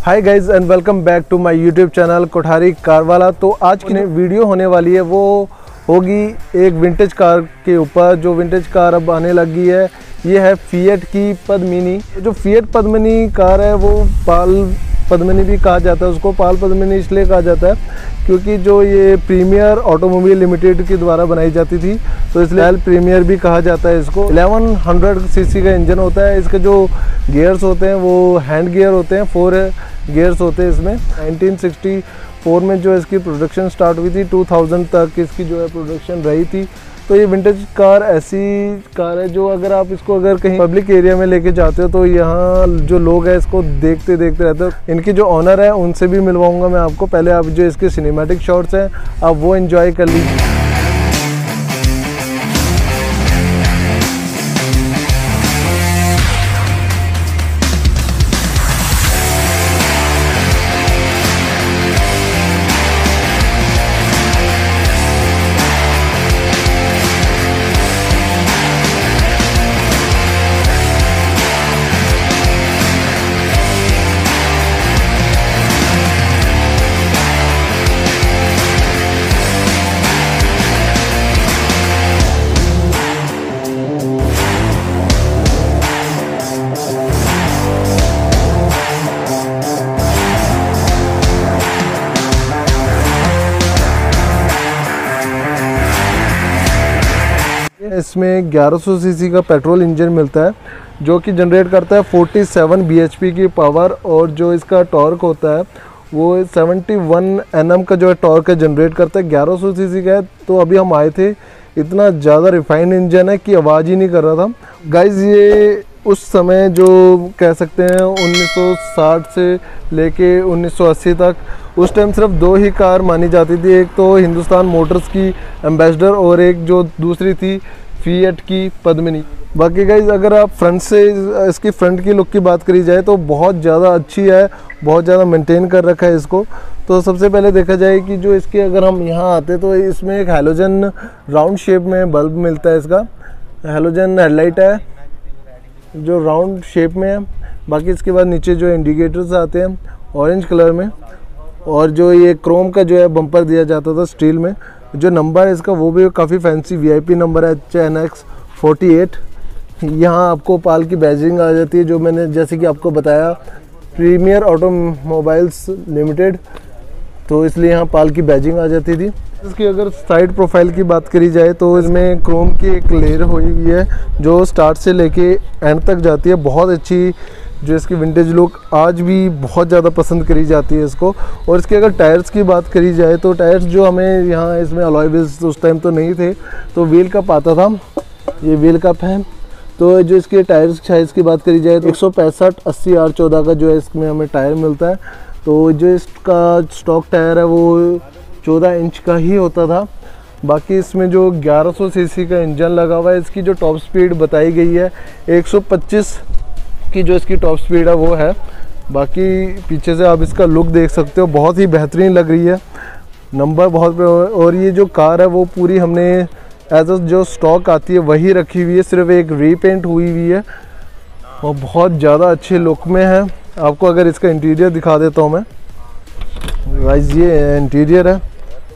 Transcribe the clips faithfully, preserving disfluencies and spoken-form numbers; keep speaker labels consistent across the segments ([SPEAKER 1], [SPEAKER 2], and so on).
[SPEAKER 1] Hi guys and welcome back to my YouTube channel Kothari car वाला। तो आज की वीडियो होने वाली है वो होगी एक विंटेज कार के ऊपर। जो विंटेज कार अब आने लगी है ये है फिएट की पद्मिनी। जो फिएट पद्मिनी कार है वो पाल पद्मिनी भी कहा जाता है। उसको पाल पद्मिनी इसलिए कहा जाता है क्योंकि जो ये प्रीमियर ऑटोमोबाइल लिमिटेड के द्वारा बनाई जाती थी, तो इसलिए प्रीमियर भी कहा जाता है इसको। ग्यारह सौ सीसी का इंजन होता है। इसके जो गियर्स होते हैं वो हैंड गियर होते हैं, फोर गियर्स होते हैं इसमें। नाइनटीन सिक्सटी फोर में जो इसकी प्रोडक्शन स्टार्ट हुई थी, टू थाउज़ेंड तक इसकी जो है प्रोडक्शन रही थी। तो ये विंटेज कार ऐसी कार है जो अगर आप इसको अगर कहीं पब्लिक एरिया में लेके जाते हो तो यहाँ जो लोग हैं इसको देखते देखते रहते हो। इनकी जो ऑनर है उनसे भी मिलवाऊंगा मैं आपको। पहले आप जो इसके सिनेमैटिक शॉट्स हैं आप वो एंजॉय कर लीजिए। इसमें ग्यारह सौ सीसी का पेट्रोल इंजन मिलता है जो कि जनरेट करता है सैंतालीस बीएचपी की पावर, और जो इसका टॉर्क होता है वो इकहत्तर एनएम का जो है टॉर्क जनरेट करता है। ग्यारह सौ सीसी का है। तो अभी हम आए थे, इतना ज़्यादा रिफाइंड इंजन है कि आवाज़ ही नहीं कर रहा था गाइज। ये उस समय जो कह सकते हैं उन्नीस सौ साठ से लेके उन्नीस सौ अस्सी तक, उस टाइम सिर्फ दो ही कार मानी जाती थी। एक तो हिंदुस्तान मोटर्स की एम्बेसडर और एक जो दूसरी थी फिएट की पद्मिनी। बाकी गाइज अगर आप फ्रंट से इसकी फ्रंट की लुक की बात करी जाए तो बहुत ज़्यादा अच्छी है, बहुत ज़्यादा मेंटेन कर रखा है इसको। तो सबसे पहले देखा जाए कि जो इसके अगर हम यहाँ आते तो इसमें एक हैलोजन राउंड शेप में बल्ब मिलता है। इसका हैलोजन हेडलाइट है जो राउंड शेप में है। बाकी इसके बाद नीचे जो इंडिकेटर्स आते हैं ऑरेंज कलर में, और जो ये क्रोम का जो है बम्पर दिया जाता था स्टील में। जो नंबर है इसका वो भी काफ़ी फैंसी वीआईपी नंबर है, H N X forty eight. यहाँ आपको पाल की बैजिंग आ जाती है जो मैंने जैसे कि आपको बताया प्रीमियर ऑटोमोबाइल्स लिमिटेड, तो इसलिए यहाँ पाल की बैजिंग आ जाती थी। इसकी अगर साइड प्रोफाइल की बात करी जाए तो इसमें क्रोम की एक लेयर हुई हुई है जो स्टार्ट से लेके एंड तक जाती है। बहुत अच्छी जो इसकी विंटेज लुक आज भी बहुत ज़्यादा पसंद करी जाती है इसको। और इसके अगर टायर्स की बात करी जाए तो टायर्स जो हमें यहाँ इसमें अलॉय व्हील्स उस टाइम तो नहीं थे, तो व्हील कप आता था, ये व्हील कप है। तो जो इसके टायर्स साइज़ की बात करी जाए तो एक सौ पैंसठ अस्सी आर चौदह का जो है इसमें हमें टायर मिलता है। तो जो इसका स्टॉक टायर है वो चौदह इंच का ही होता था। बाकी इसमें जो ग्यारह सौ सीसी का इंजन लगा हुआ है, इसकी जो टॉप स्पीड बताई गई है एक सौ पच्चीस की जो इसकी टॉप स्पीड है वो है। बाकी पीछे से आप इसका लुक देख सकते हो, बहुत ही बेहतरीन लग रही है, नंबर बहुत। और ये जो कार है वो पूरी हमने एज अ जो स्टॉक आती है वही रखी हुई है, सिर्फ एक रीपेंट हुई हुई है और बहुत ज़्यादा अच्छे लुक में है। आपको अगर इसका इंटीरियर दिखा देता हूँ मैं गाइस, ये इंटीरियर है।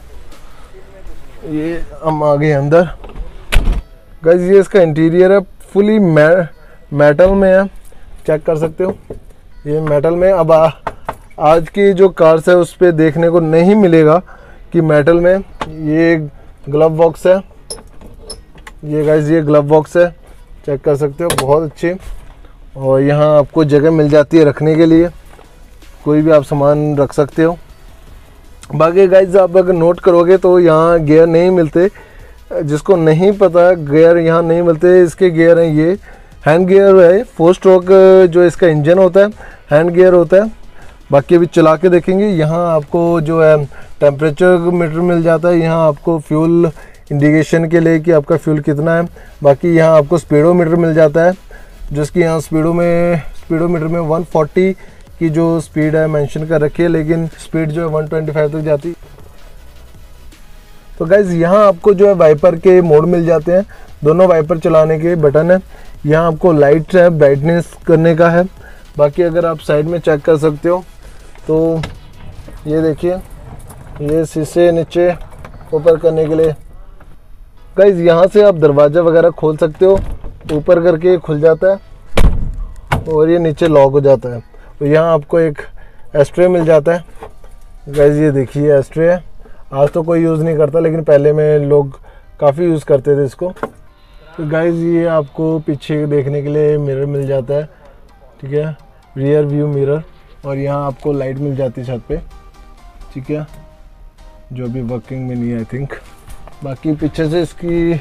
[SPEAKER 1] ये हम आ गए अंदर गाइस, ये इसका इंटीरियर है, फुली मै मेटल में है, चेक कर सकते हो ये मेटल में। अब आ, आज की जो कार्स है उस पर देखने को नहीं मिलेगा कि मेटल में। ये ग्लव बॉक्स है, ये गाइस ये ग्लव बॉक्स है, चेक कर सकते हो, बहुत अच्छी। और यहाँ आपको जगह मिल जाती है रखने के लिए, कोई भी आप सामान रख सकते हो। बाकी गाइस आप अगर नोट करोगे तो यहाँ गियर नहीं मिलते, जिसको नहीं पता गियर यहाँ नहीं मिलते। इसके गियर हैं ये हैंड गियर है, फोर स्ट्रोक जो इसका इंजन होता है हैंड गियर होता है। बाकी अभी चला के देखेंगे। यहाँ आपको जो है टेम्परेचर मीटर मिल जाता है, यहाँ आपको फ्यूल इंडिकेशन के लिए कि आपका फ्यूल कितना है। बाकी यहाँ आपको स्पीडोमीटर मिल जाता है, जिसकी यहाँ स्पीडो में स्पीडोमीटर में वन फोर्टी की जो स्पीड है मेंशन कर रखी है, लेकिन स्पीड जो है वन ट्वेंटी फाइव तक जाती। तो गाइज यहाँ आपको जो है वाइपर के मोड मिल जाते हैं, दोनों वाइपर चलाने के बटन है। यहाँ आपको लाइट है ब्राइटनेस करने का है। बाकी अगर आप साइड में चेक कर सकते हो तो ये देखिए, ये शीशे नीचे ऊपर करने के लिए गाइस, यहाँ से आप दरवाज़ा वगैरह खोल सकते हो, ऊपर करके खुल जाता है और ये नीचे लॉक हो जाता है। तो यहाँ आपको एक एस्ट्रे मिल जाता है गाइस, ये देखिए एस्ट्रे है। आज तो कोई यूज़ नहीं करता, लेकिन पहले में लोग काफ़ी यूज़ करते थे इसको। तो गाइस ये आपको पीछे देखने के लिए मिरर मिल जाता है, ठीक है, रियर व्यू मिरर। और यहाँ आपको लाइट मिल जाती है छत पे, ठीक है, जो अभी वर्किंग में नहीं है आई थिंक। बाकी पीछे से इसकी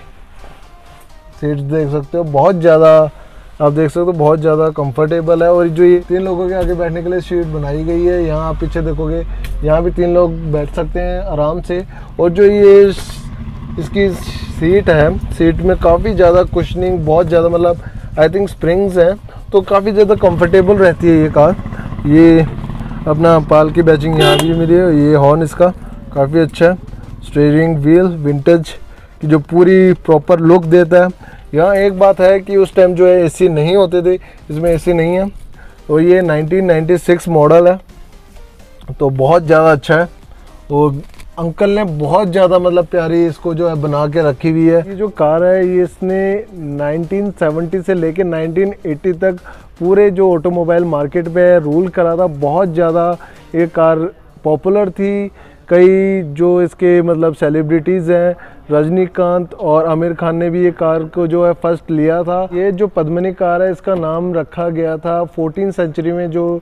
[SPEAKER 1] सीट्स देख सकते हो, बहुत ज़्यादा आप देख सकते हो, बहुत ज़्यादा कंफर्टेबल है। और जो ये तीन लोगों के आगे बैठने के लिए सीट बनाई गई है, यहाँ आप पीछे देखोगे, यहाँ भी तीन लोग बैठ सकते हैं आराम से। और जो ये इसकी सीट है, सीट में काफ़ी ज़्यादा कुशनिंग, बहुत ज़्यादा मतलब आई थिंक स्प्रिंग्स हैं, तो काफ़ी ज़्यादा कंफर्टेबल रहती है ये कार। ये अपना पाल की बैचिंग यहाँ भी मिली है। ये हॉर्न इसका काफ़ी अच्छा है। स्टीयरिंग व्हील विंटेज की जो पूरी प्रॉपर लुक देता है। यहाँ एक बात है कि उस टाइम जो है एसी नहीं होते थे, इसमें एसी नहीं है। तो ये नाइनटीन नाइंटी सिक्स मॉडल है, तो बहुत ज़्यादा अच्छा है। और अंकल ने बहुत ज़्यादा मतलब प्यारी इसको जो है बना के रखी हुई है। ये जो कार है ये इसने नाइनटीन सेवेंटी से लेके नाइनटीन एटी तक पूरे जो ऑटोमोबाइल मार्केट पे रूल करा था। बहुत ज़्यादा ये कार पॉपुलर थी। कई जो इसके मतलब सेलिब्रिटीज़ हैं, रजनीकांत और आमिर खान ने भी ये कार को जो है फर्स्ट लिया था। ये जो पद्मिनी कार है, इसका नाम रखा गया था फोर्टीन सेंचुरी में, जो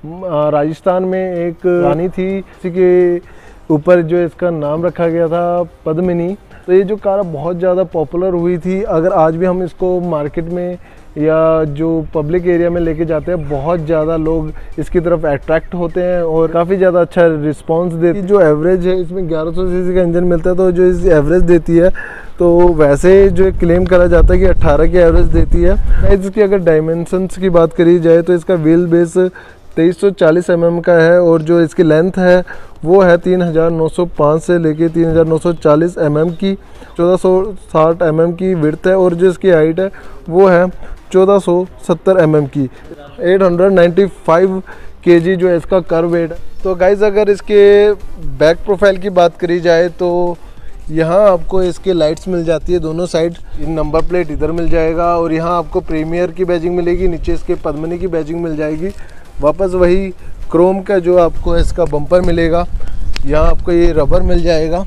[SPEAKER 1] राजस्थान में एक रानी थी, इसी के ऊपर जो इसका नाम रखा गया था पद्मिनी। तो ये जो कार बहुत ज़्यादा पॉपुलर हुई थी। अगर आज भी हम इसको मार्केट में या जो पब्लिक एरिया में लेके जाते हैं, बहुत ज़्यादा लोग इसकी तरफ अट्रैक्ट होते हैं और काफ़ी ज़्यादा अच्छा रिस्पांस देती है। जो एवरेज है इसमें ग्यारह सौ सीसी का इंजन मिलता है, तो जो इस एवरेज देती है, तो वैसे जो क्लेम करा जाता है कि अट्ठारह की एवरेज देती है। इसकी अगर डायमेंशंस की बात करी जाए तो इसका व्हील बेस तेईस सौ चालीस एम एम का है और जो इसकी लेंथ है वो है तीन हज़ार नौ सौ पाँच से लेके तीन हज़ार नौ सौ चालीस एम एम की, चौदह सौ साठ एम एम की विड्थ है। और जो इसकी हाइट है वो है चौदह सौ सत्तर एम एम की। आठ सौ पचानवे केजी जो है इसका कर्व वेट है। तो गाइज अगर इसके बैक प्रोफाइल की बात करी जाए तो यहाँ आपको इसके लाइट्स मिल जाती है दोनों साइड। नंबर प्लेट इधर मिल जाएगा और यहाँ आपको प्रीमियर की बैजिंग मिलेगी, नीचे इसके पद्मिनी की बैजिंग मिल जाएगी। वापस वही क्रोम का जो आपको इसका बम्पर मिलेगा। यहाँ आपको ये रबर मिल जाएगा,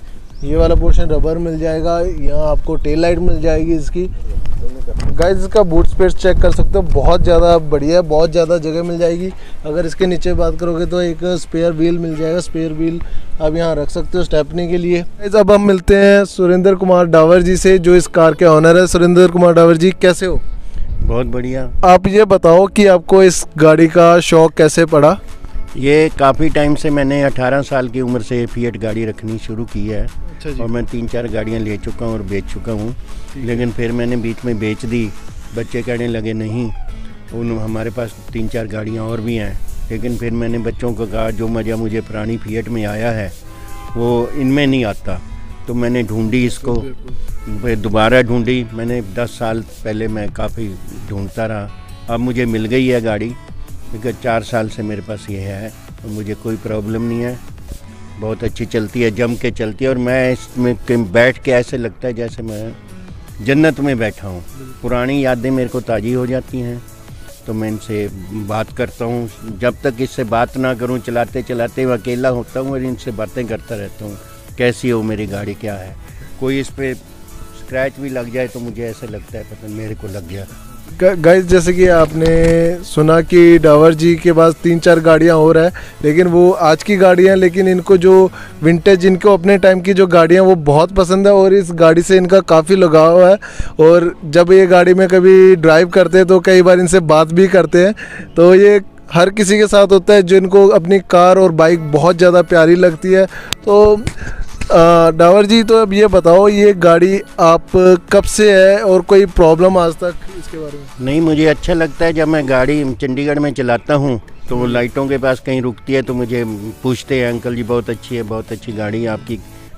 [SPEAKER 1] ये वाला पोर्शन रबर मिल जाएगा। यहाँ आपको टेल लाइट मिल जाएगी इसकी। गाइस इसका बूट स्पेस चेक कर सकते हो, बहुत ज़्यादा बढ़िया है, बहुत ज़्यादा जगह मिल जाएगी। अगर इसके नीचे बात करोगे तो एक स्पेयर व्हील मिल जाएगा, स्पेयर व्हील आप यहाँ रख सकते हो स्टेपनी के लिए। गाइस अब हम मिलते हैं सुरेंद्र कुमार डावर जी से, जो इस कार के ऑनर है। सुरेंद्र कुमार डावर जी, कैसे हो?
[SPEAKER 2] बहुत बढ़िया।
[SPEAKER 1] आप ये बताओ कि आपको इस गाड़ी का शौक कैसे पड़ा?
[SPEAKER 2] ये काफ़ी टाइम से मैंने अठारह साल की उम्र से फिएट गाड़ी रखनी शुरू की है। अच्छा जी। और मैं तीन चार गाड़ियाँ ले चुका हूँ और बेच चुका हूँ, लेकिन फिर मैंने बीच में बेच दी। बच्चे कहने लगे नहीं, उन हमारे पास तीन चार गाड़ियाँ और भी हैं। लेकिन फिर मैंने बच्चों को कहा जो मज़ा मुझे पुरानी फिएट में आया है वो इनमें नहीं आता। तो मैंने ढूंढी इसको, दोबारा ढूंढी। मैंने दस साल पहले मैं काफ़ी ढूंढता रहा, अब मुझे मिल गई है गाड़ी। क्योंकि चार साल से मेरे पास ये है और मुझे कोई प्रॉब्लम नहीं है, बहुत अच्छी चलती है, जम के चलती है। और मैं इसमें बैठ के ऐसे लगता है जैसे मैं जन्नत में बैठा हूँ। पुरानी यादें मेरे को ताज़ी हो जाती हैं, तो मैं इनसे बात करता हूँ। जब तक इससे बात ना करूँ, चलाते चलाते अकेला होता हूँ और इनसे बातें करता रहता हूँ, कैसी हो मेरी गाड़ी, क्या है। कोई इस पर स्क्रैच भी लग जाए तो मुझे ऐसे लगता है पता नहीं मेरे को लग गया।
[SPEAKER 1] गाइस जैसे कि आपने सुना कि डावर जी के पास तीन चार गाड़ियां और है, लेकिन वो आज की गाड़ियां, लेकिन इनको जो विंटेज, इनको अपने टाइम की जो गाड़ियां वो बहुत पसंद है और इस गाड़ी से इनका काफ़ी लगाव है। और जब ये गाड़ी में कभी ड्राइव करते हैं तो कई बार इनसे बात भी करते हैं। तो ये हर किसी के साथ होता है जिनको अपनी कार और बाइक बहुत ज़्यादा प्यारी लगती है। तो डावर जी, तो अब ये बताओ, ये गाड़ी आप कब से है और कोई प्रॉब्लम आज तक इसके बारे में?
[SPEAKER 2] नहीं, मुझे अच्छा लगता है जब मैं गाड़ी चंडीगढ़ में चलाता हूँ तो वो लाइटों के पास कहीं रुकती है तो मुझे पूछते हैं अंकल जी बहुत अच्छी है, बहुत अच्छी गाड़ी है आपकी,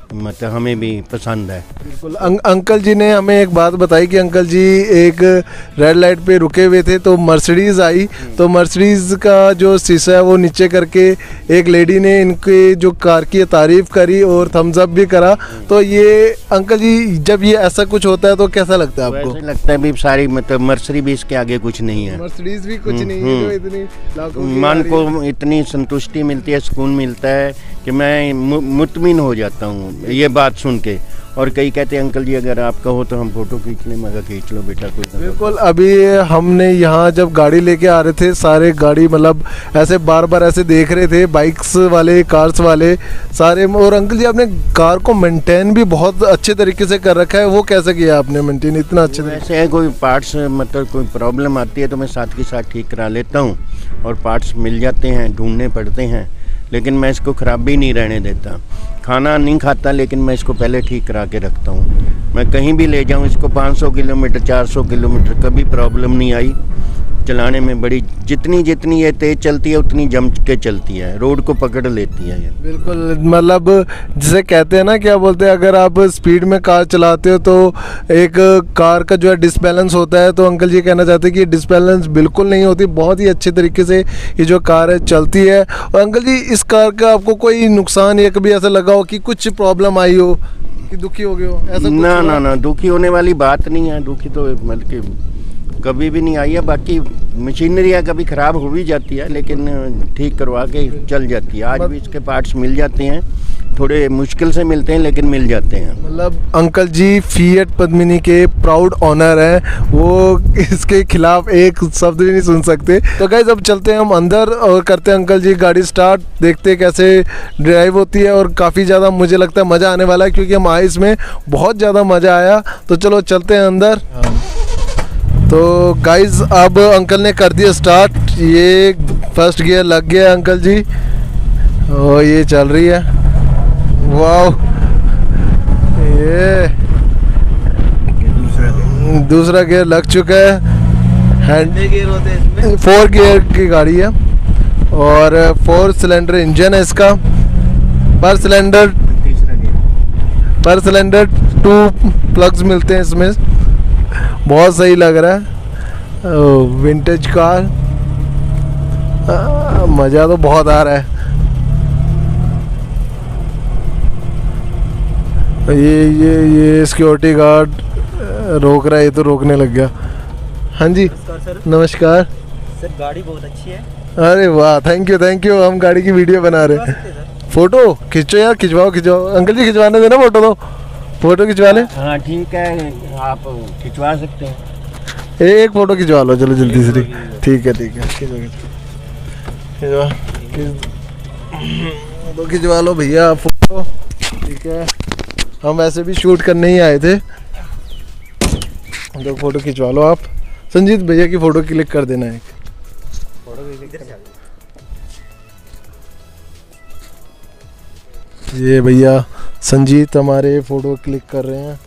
[SPEAKER 2] मतलब हमें भी पसंद है।
[SPEAKER 1] बिल्कुल। अं, अंकल जी ने हमें एक बात बताई कि अंकल जी एक रेड लाइट पे रुके हुए थे तो मर्सिडीज़ आई, तो मर्सिडीज़ का जो शीशा है वो नीचे करके एक लेडी ने इनके जो कार की तारीफ़ करी और थम्स अप भी करा। तो ये अंकल जी जब ये ऐसा कुछ होता है तो कैसा लगता है आपको?
[SPEAKER 2] ऐसे लगता है भी सारी मतलब मर्सिडीज भी इसके आगे कुछ नहीं है,
[SPEAKER 1] मर्सिडीज़ भी कुछ नहीं है जो इतनी लाखों की
[SPEAKER 2] मन
[SPEAKER 1] गाड़ी
[SPEAKER 2] को इतनी संतुष्टि मिलती है, सुकून मिलता है कि मैं मु- मुतमिन हो जाता हूँ ये बात सुन के। और कई कहते हैं अंकल जी अगर आप कहो तो हम फोटो खींच लें, मगर खींच लो बेटा कोई ना।
[SPEAKER 1] बिल्कुल। अभी हमने यहाँ जब गाड़ी लेके आ रहे थे सारे गाड़ी मतलब ऐसे बार बार ऐसे देख रहे थे, बाइक्स वाले कार्स वाले सारे। और अंकल जी आपने कार को मेंटेन भी बहुत अच्छे तरीके से कर रखा है, वो कैसे किया आपने मेंटेन इतना अच्छे से?
[SPEAKER 2] वैसे है कोई पार्ट्स मतलब कोई प्रॉब्लम आती है तो मैं साथ के साथ ठीक करा लेता हूँ, और पार्ट्स मिल जाते हैं, ढूंढने पड़ते हैं, लेकिन मैं इसको ख़राब भी नहीं रहने देता। खाना नहीं खाता लेकिन मैं इसको पहले ठीक करा के रखता हूँ। मैं कहीं भी ले जाऊँ इसको पाँच सौ किलोमीटर चार सौ किलोमीटर कभी प्रॉब्लम नहीं आई चलाने में। बड़ी जितनी जितनी ये तेज़ चलती है उतनी जम के चलती है, रोड को पकड़ लेती है ये।
[SPEAKER 1] बिल्कुल। मतलब जिसे कहते हैं ना, क्या बोलते हैं, अगर आप स्पीड में कार चलाते हो तो एक कार का जो है डिसबैलेंस होता है, तो अंकल जी कहना चाहते हैं कि डिसबैलेंस बिल्कुल नहीं होती, बहुत ही अच्छे तरीके से ये जो कार है चलती है। और अंकल जी इस कार का आपको कोई नुकसान या कभी ऐसा लगा हो कि कुछ प्रॉब्लम आई हो कि दुखी हो गए हो, ऐसा?
[SPEAKER 2] ना ना ना दुखी होने वाली बात नहीं है, दुखी तो मतलब कि कभी भी नहीं आई है। बाकी मशीनरी कभी ख़राब हो भी जाती है लेकिन ठीक करवा के चल जाती है। आज भी इसके पार्ट्स मिल जाते हैं, थोड़े मुश्किल से मिलते हैं लेकिन मिल जाते हैं।
[SPEAKER 1] मतलब अंकल जी फिएट पद्मिनी के प्राउड ऑनर हैं, वो इसके खिलाफ एक शब्द भी नहीं सुन सकते। तो गाइस अब चलते हैं हम अंदर और करते हैं अंकल जी गाड़ी स्टार्ट, देखते हैं कैसे ड्राइव होती है। और काफ़ी ज़्यादा मुझे लगता है मज़ा आने वाला है क्योंकि हम आए इसमें बहुत ज़्यादा मज़ा आया। तो चलो चलते हैं अंदर। तो गाइस अब अंकल ने कर दिया स्टार्ट, ये फर्स्ट गियर लग गया अंकल जी और ये चल रही है। वाह, ये दूसरा गियर लग चुका है। हैंड गियर होते हैं इसमें, फोर गियर की गाड़ी है और फोर सिलेंडर इंजन है इसका। पर सिलेंडर पर सिलेंडर टू प्लग्स मिलते हैं इसमें, बहुत सही लग रहा है। विंटेज कार, मज़ा तो बहुत आ रहा है। ये ये ये सिक्योरिटी गार्ड रोक रहा है, ये तो रोकने लग गया। हाँ जी
[SPEAKER 3] सर।
[SPEAKER 1] नमस्कार
[SPEAKER 3] सर, गाड़ी बहुत अच्छी है।
[SPEAKER 1] अरे वाह, थैंक यू थैंक यू। हम गाड़ी की वीडियो बना रहे हैं। फ़ोटो खींचो यार, खिंचवाओ खिंचवाओ। अंकल जी खिंचवाने देना फ़ोटो, तो फ़ोटो खिंचवा लें।
[SPEAKER 2] हाँ ठीक है, आप खिंचवा सकते हैं।
[SPEAKER 1] एक फ़ोटो खिंचवा लो चलो जल्दी से। ठीक है ठीक है, खिंचवा तो खिंचवा लो भैया फ़ोटो। ठीक है, हम वैसे भी शूट करने ही आए थे, तो फ़ोटो खिंचवा लो आप। संजीत भैया की फ़ोटो क्लिक कर देना एक। ये भैया संजीत हमारे फ़ोटो क्लिक कर रहे हैं।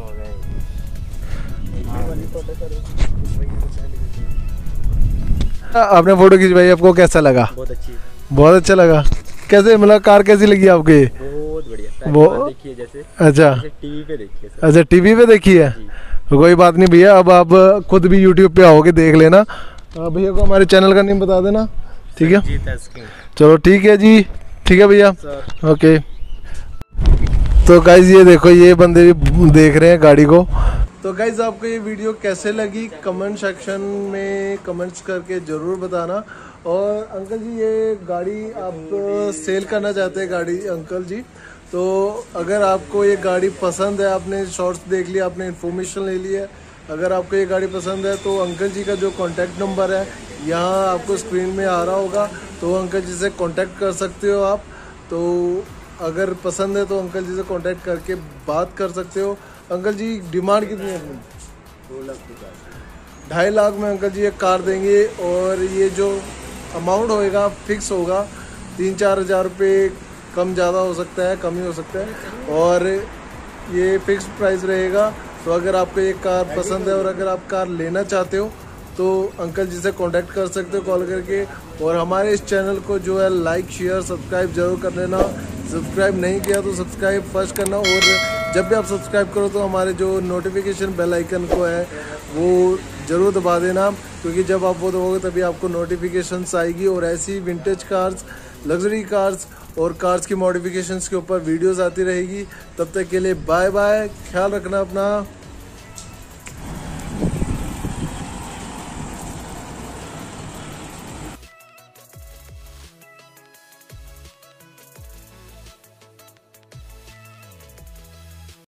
[SPEAKER 1] आपने फ़ोटो खिंचवाई, आपको कैसा लगा?
[SPEAKER 3] बहुत अच्छी,
[SPEAKER 1] बहुत अच्छा लगा। कैसे मतलब कार कैसी लगी आपको?
[SPEAKER 3] बहुत बढ़िया।
[SPEAKER 1] वो
[SPEAKER 3] देखिए जैसे
[SPEAKER 1] अच्छा
[SPEAKER 3] टीवी पे देखिए।
[SPEAKER 1] अच्छा टीवी पे देखी है, तो कोई बात नहीं भैया, अब आप खुद भी यूट्यूब पे आओगे देख लेना। भैया को हमारे चैनल का नेम बता देना, ठीक है? चलो ठीक है जी, ठीक है भैया, ओके। तो गाइज ये देखो, ये बंदे भी देख रहे हैं गाड़ी को। तो गाइज आपको ये वीडियो कैसे लगी कमेंट सेक्शन में कमेंट्स करके ज़रूर बताना। और अंकल जी ये गाड़ी आप सेल करना चाहते हैं गाड़ी अंकल जी, तो अगर आपको ये गाड़ी पसंद है, आपने शॉर्ट्स देख लिया, आपने इन्फॉर्मेशन ले ली है, अगर आपको ये गाड़ी पसंद है तो अंकल जी का जो कॉन्टैक्ट नंबर है यहाँ आपको स्क्रीन में आ रहा होगा, तो अंकल जी से कॉन्टैक्ट कर सकते हो आप। तो अगर पसंद है तो अंकल जी से कांटेक्ट करके बात कर सकते हो। अंकल जी डिमांड कितनी है अपनी? दो लाख की ढाई लाख में अंकल जी एक कार देंगे, और ये जो अमाउंट होएगा फिक्स होगा, तीन चार हज़ार रुपये कम ज़्यादा हो सकता है, कम ही हो सकता है, और ये फिक्स प्राइस रहेगा। तो अगर आपको ये कार पसंद है और अगर आप कार लेना चाहते हो तो अंकल जी से कांटेक्ट कर सकते हो कॉल करके। और हमारे इस चैनल को जो है लाइक शेयर सब्सक्राइब जरूर कर लेना, सब्सक्राइब नहीं किया तो सब्सक्राइब फर्स्ट करना, और जब भी आप सब्सक्राइब करो तो हमारे जो नोटिफिकेशन बेल आइकन को है वो ज़रूर दबा देना, क्योंकि जब आप वो दबाओगे तभी आपको नोटिफिकेशंस आएगी और ऐसी विंटेज कार्स, लग्जरी कार्स और कार्स की मॉडिफिकेशंस के ऊपर वीडियोस आती रहेगी। तब तक के लिए बाय बाय, ख्याल रखना अपना।